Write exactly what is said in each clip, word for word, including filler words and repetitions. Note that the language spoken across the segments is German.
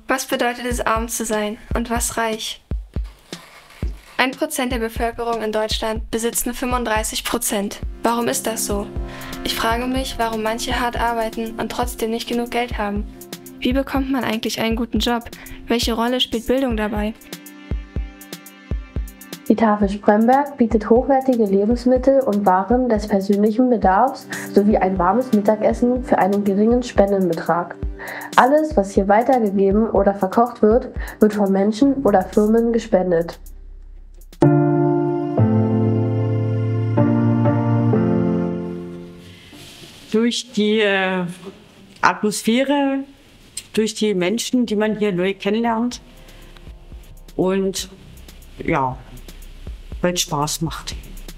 Was bedeutet es, arm zu sein und was reich? Ein Prozent der Bevölkerung in Deutschland besitzt nur fünfunddreißig Prozent. Warum ist das so? Ich frage mich, warum manche hart arbeiten und trotzdem nicht genug Geld haben. Wie bekommt man eigentlich einen guten Job? Welche Rolle spielt Bildung dabei? Die Tafel Spremberg bietet hochwertige Lebensmittel und Waren des persönlichen Bedarfs sowie ein warmes Mittagessen für einen geringen Spendenbetrag. Alles, was hier weitergegeben oder verkocht wird, wird von Menschen oder Firmen gespendet. Durch die äh, Atmosphäre, durch die Menschen, die man hier neu kennenlernt und ja, weil es Spaß macht.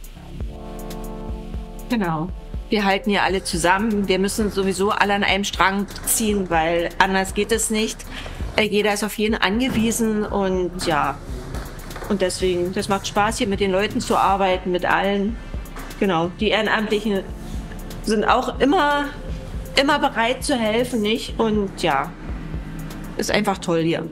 Genau. Wir halten hier alle zusammen. Wir müssen sowieso alle an einem Strang ziehen, weil anders geht es nicht. Jeder ist auf jeden angewiesen und ja, und deswegen, das macht Spaß, hier mit den Leuten zu arbeiten, mit allen. Genau, die Ehrenamtlichen sind auch immer, immer bereit zu helfen, nicht? Und ja, ist einfach toll hier.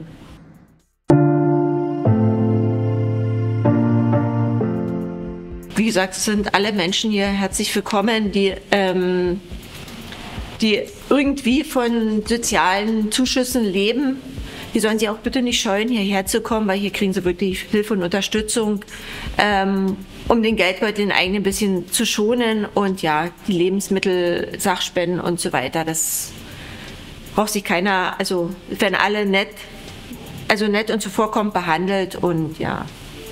Wie gesagt, es sind alle Menschen hier herzlich willkommen, die, ähm, die irgendwie von sozialen Zuschüssen leben. Die sollen sich auch bitte nicht scheuen, hierher zu kommen, weil hier kriegen sie wirklich Hilfe und Unterstützung, ähm, um den Geldbeutel den eigenen ein bisschen zu schonen und ja, die Lebensmittel, Sachspenden und so weiter. Das braucht sich keiner, also werden alle nett, also nett und zuvorkommend behandelt und ja.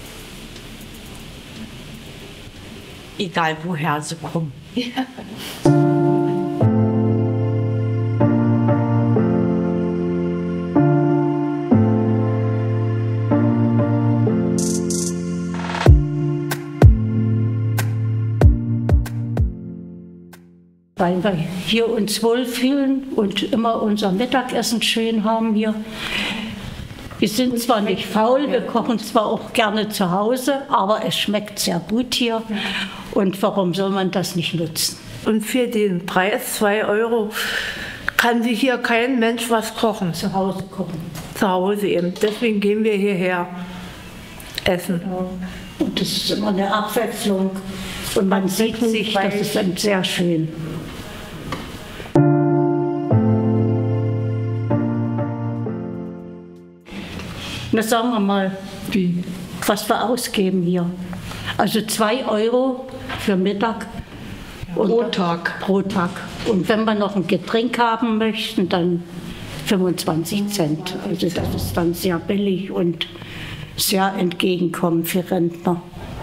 Egal woher sie kommen. Ja. Weil wir hier uns wohlfühlen und immer unser Mittagessen schön haben hier. Wir sind zwar nicht faul, wir kochen zwar auch gerne zu Hause, aber es schmeckt sehr gut hier. Und warum soll man das nicht nutzen? Und für den Preis, zwei Euro, kann sich hier kein Mensch was kochen. Zu Hause kochen. Zu Hause eben. Deswegen gehen wir hierher essen. Ja. Und das ist immer eine Abwechslung. Und man sieht sich, das ist dann sehr schön. Na, sagen wir mal, wie? Was wir ausgeben hier. Also zwei Euro für Mittag. Und pro Tag. Pro Tag. Und wenn wir noch ein Getränk haben möchten, dann fünfundzwanzig Cent. Also das ist dann sehr billig und sehr entgegenkommend für Rentner.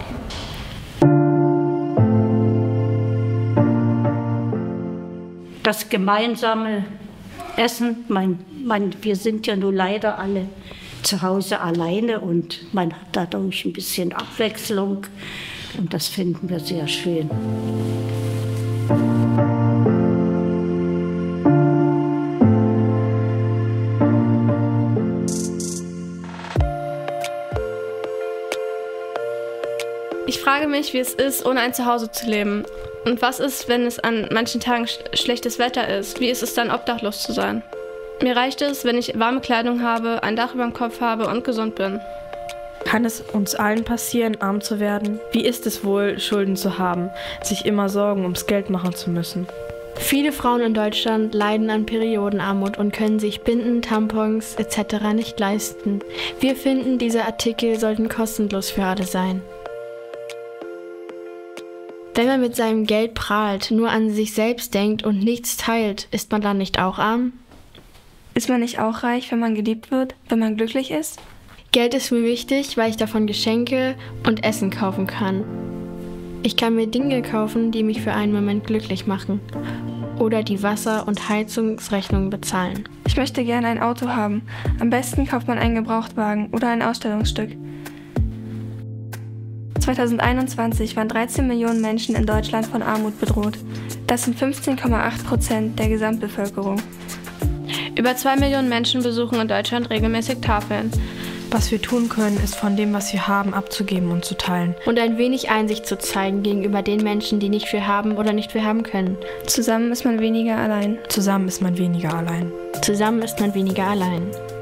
Das gemeinsame Essen, mein, mein, wir sind ja nur leider alle zu Hause alleine und man hat dadurch ein bisschen Abwechslung und das finden wir sehr schön. Ich frage mich, wie es ist, ohne ein Zuhause zu leben. Und was ist, wenn es an manchen Tagen sch schlechtes Wetter ist? Wie ist es dann, obdachlos zu sein? Mir reicht es, wenn ich warme Kleidung habe, ein Dach über dem Kopf habe und gesund bin. Kann es uns allen passieren, arm zu werden? Wie ist es wohl, Schulden zu haben, sich immer Sorgen ums Geld machen zu müssen? Viele Frauen in Deutschland leiden an Periodenarmut und können sich Binden, Tampons et cetera nicht leisten. Wir finden, diese Artikel sollten kostenlos für alle sein. Wenn man mit seinem Geld prahlt, nur an sich selbst denkt und nichts teilt, ist man dann nicht auch arm? Ist man nicht auch reich, wenn man geliebt wird, wenn man glücklich ist? Geld ist mir wichtig, weil ich davon Geschenke und Essen kaufen kann. Ich kann mir Dinge kaufen, die mich für einen Moment glücklich machen. Oder die Wasser- und Heizungsrechnungen bezahlen. Ich möchte gerne ein Auto haben. Am besten kauft man einen Gebrauchtwagen oder ein Ausstellungsstück. zweitausendeinundzwanzig waren dreizehn Millionen Menschen in Deutschland von Armut bedroht. Das sind fünfzehn Komma acht Prozent der Gesamtbevölkerung. Über zwei Millionen Menschen besuchen in Deutschland regelmäßig Tafeln. Was wir tun können, ist von dem, was wir haben, abzugeben und zu teilen. Und ein wenig Einsicht zu zeigen gegenüber den Menschen, die nicht viel haben oder nicht viel haben können. Zusammen ist man weniger allein. Zusammen ist man weniger allein. Zusammen ist man weniger allein.